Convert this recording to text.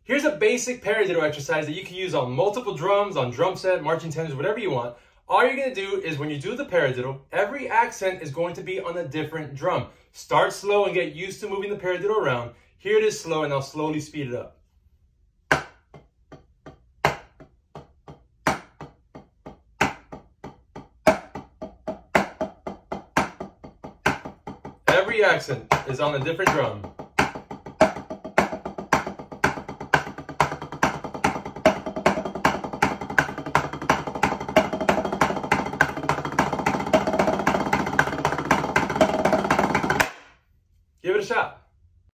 Here's a basic paradiddle exercise that you can use on multiple drums, on drum set, marching tenors, whatever you want. All you're going to do is when you do the paradiddle, every accent is going to be on a different drum. Start slow and get used to moving the paradiddle around. Here it is slow, and I'll slowly speed it up. Every accent is on a different drum. Give it a shot.